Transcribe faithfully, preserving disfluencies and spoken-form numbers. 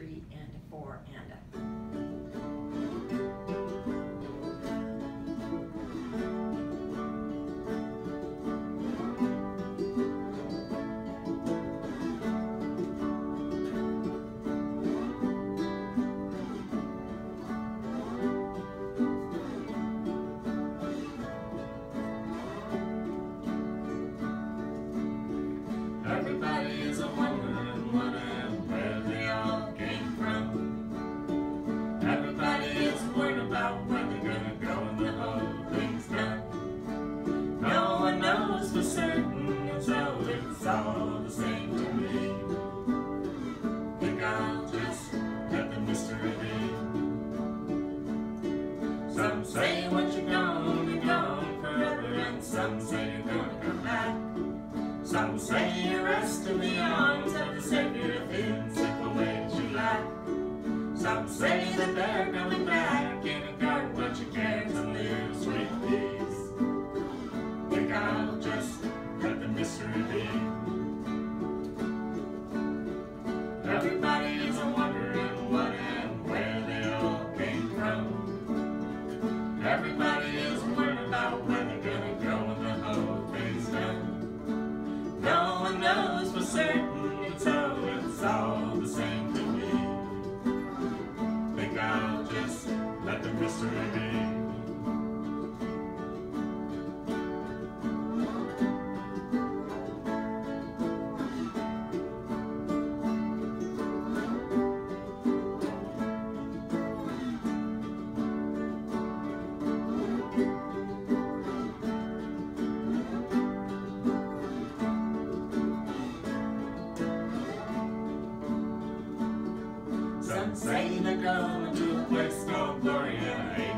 three and a four and a. Everybody is a wondering what and where they all came from. Everybody is worried about where they're gonna go when the whole thing's done. No one knows for certain, and so it's all the same to me. Think I'll just let the mystery be. Some say once you're gone, you're gone forever, and some say you're gonna come back. Some say you rest in the arms of the Savior in simple ways you lack. Some say that they're coming back in a garden, but you can't live sweet peace. Think I'll just let the mystery be. Everybody is a wondering what and where they all came from. Everybody is worried about where they're gonna go when the whole thing's done. No one knows for certain, so it's all the same to me. Think I'll just let the mystery be. Some say they're going to a place called glory, and I